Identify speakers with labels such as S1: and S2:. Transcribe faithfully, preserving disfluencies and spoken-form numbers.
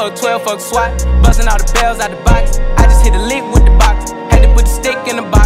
S1: fuck twelve, fuck SWAT. Busting all the bells out the box. I just hit a lick with the box. Had to put the stick in the box.